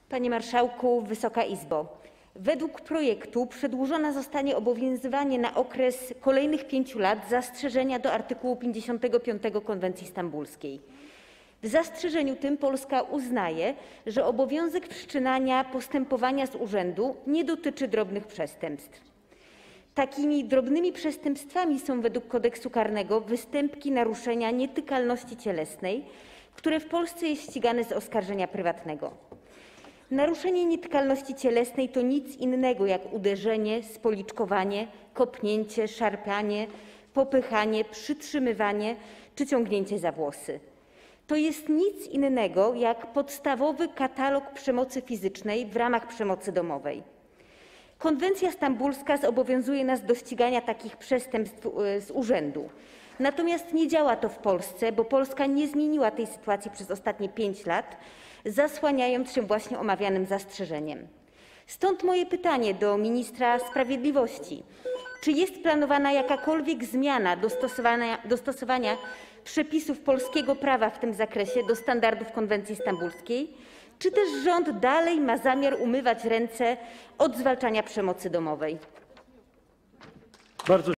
Panie Marszałku, Wysoka Izbo! Według projektu przedłużone zostanie obowiązywanie na okres kolejnych 5 lat zastrzeżenia do artykułu 55 Konwencji Stambulskiej. W zastrzeżeniu tym Polska uznaje, że obowiązek wszczynania postępowania z urzędu nie dotyczy drobnych przestępstw. Takimi drobnymi przestępstwami są według Kodeksu karnego występki naruszenia nietykalności cielesnej, które w Polsce jest ścigane z oskarżenia prywatnego. Naruszenie nietykalności cielesnej to nic innego jak uderzenie, spoliczkowanie, kopnięcie, szarpanie, popychanie, przytrzymywanie czy ciągnięcie za włosy. To jest nic innego jak podstawowy katalog przemocy fizycznej w ramach przemocy domowej. Konwencja stambulska zobowiązuje nas do ścigania takich przestępstw z urzędu. Natomiast nie działa to w Polsce, bo Polska nie zmieniła tej sytuacji przez ostatnie 5 lat, zasłaniając się właśnie omawianym zastrzeżeniem. Stąd moje pytanie do ministra sprawiedliwości. Czy jest planowana jakakolwiek zmiana dostosowania przepisów polskiego prawa w tym zakresie do standardów konwencji stambulskiej, czy też rząd dalej ma zamiar umywać ręce od zwalczania przemocy domowej?